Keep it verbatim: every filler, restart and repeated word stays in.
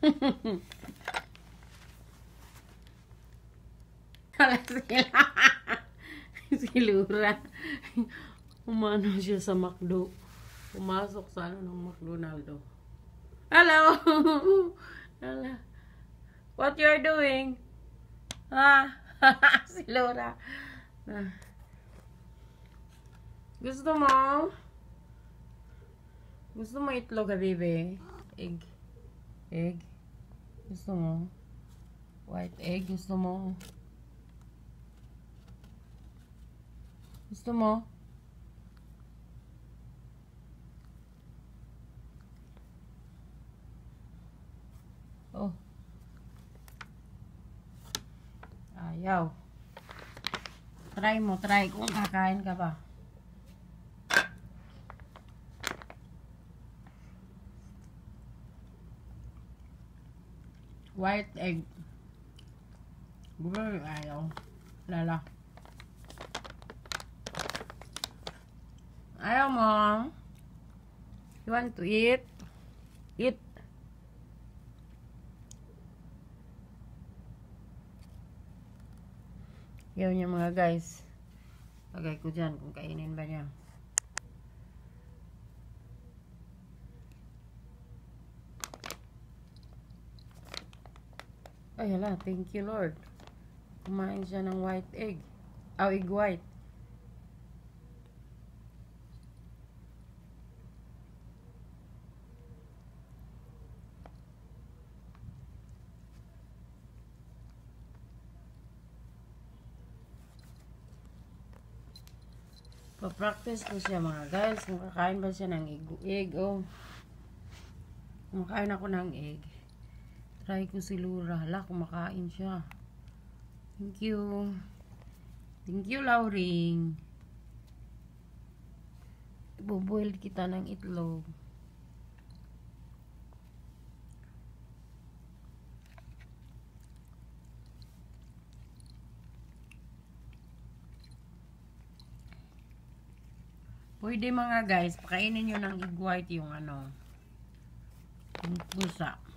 Wala sila. Si Lura. Umano siya sa McDo. Pumasok sa ano ng McDonaldo. Hello! Hello. What you're doing? Ah, si Lura. Ah. Gusto mo? Gusto mo itlog, habibi? Egg. Egg. Gusto mo? White egg. Gusto mo? Gusto mo? Oh. Ayaw. Try mo, try kung kakain ka ba. White egg. Gulay ayaw. Lala. Ayaw mo. You want to eat? Eat. Ayaw niya mga guys. Lagay ko dyan kung kainin ba niya. Ay, hala. Thank you, Lord. Kumain siya ng white egg. Oh, egg white. Pa-practice ko siya mga guys. Kung kakain ba siya ng egg. Egg, oh. Kung kakain ako ng egg. Try ko si Lura. Hala, kumakain siya. Thank you. Thank you, Lauring. Ibuboil kita ng itlog. Pwede mga guys, pakainin nyo ng egg white yung ano. Yung pusa.